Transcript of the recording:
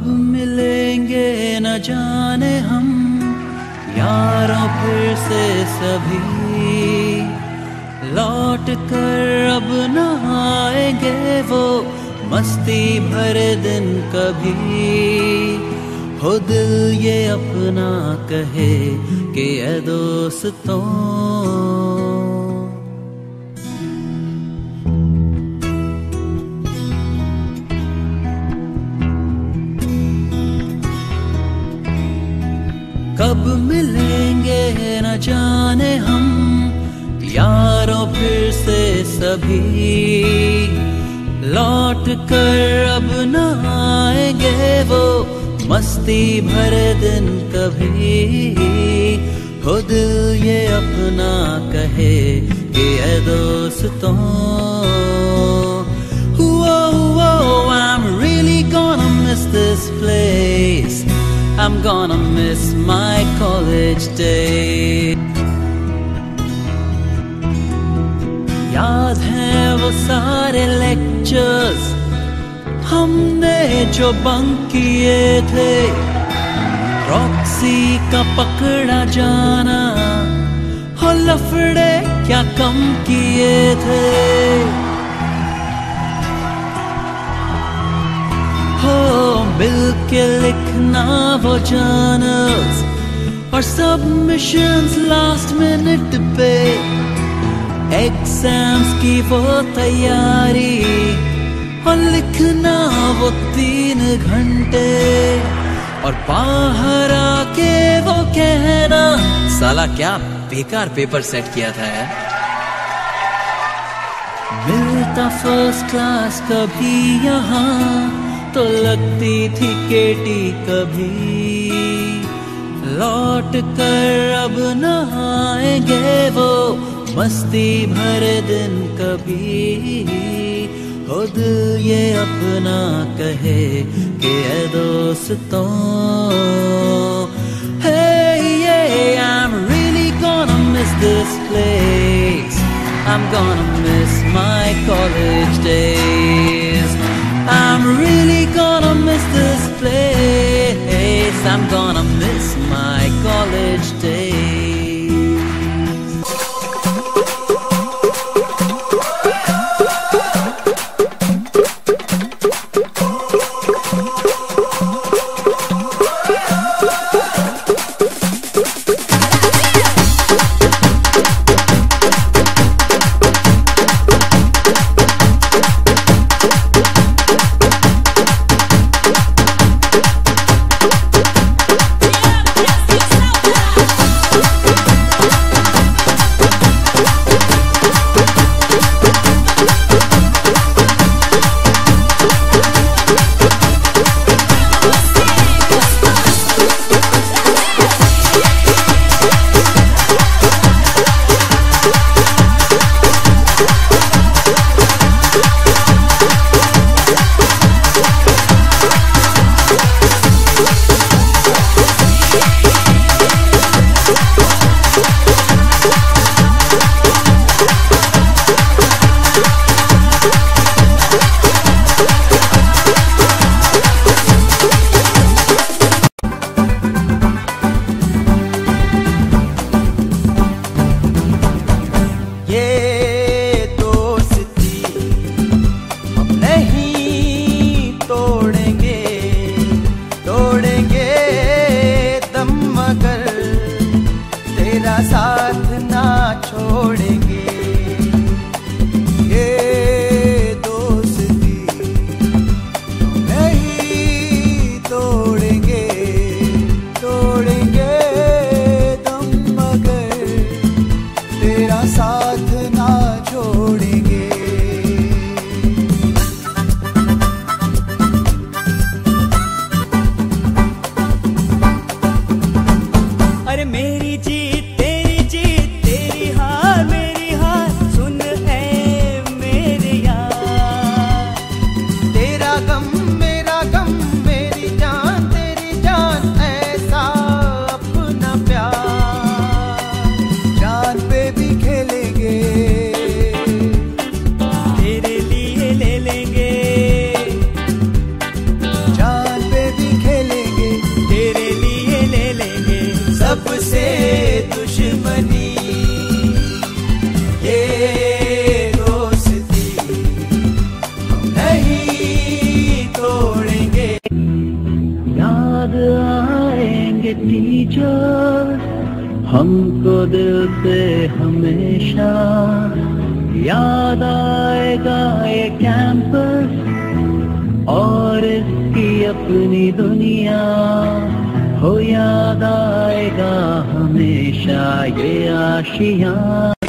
कब मिलेंगे न जाने हम यारों फिर से सभी, लौट कर अब न आएंगे वो मस्ती भरे दिन कभी। हो दिल ये अपना कहे कि ऐ दोस्तों, कब मिलेंगे न जाने हम यारों फिर से सभी, लौट कर अब न आएंगे वो मस्ती भरे दिन कभी। हो दिल ये अपना कहे कि ऐ दोस्तों, I'm really gonna miss this place, I'm gonna miss my college day। याद है वो सारे लेक्चर्स हमने जो बंक किए थे, प्रॉक्सी का पकड़ा जाना, हो लफड़े क्या कम किए थे। हो मिल के लिखना वो जर्नल्स और सबमिशंस लास्ट मिनट पे, एग्जाम्स की वो तैयारी और लिखना वो 3 घंटे, और बाहर आके वो कहना साला क्या बेकार पेपर सेट किया था यार। मिलता फर्स्ट क्लास कभी यहाँ तो लगती थी केटी कभी, लौट कर अब न आएंगे वो मस्ती भरे दिन कभी। हो दिल ये अपना कहे कि ऐ दोस्तों, hey yeah, I'm really gonna miss this place, I'm gonna miss my college days, I'm really gonna miss this place, I'm gonna miss my college days। ये टीचर हमको दिल से हमेशा याद आएगा ये कैंपस और इसकी अपनी दुनिया हो याद आएगा हमेशा ये आशियाँ।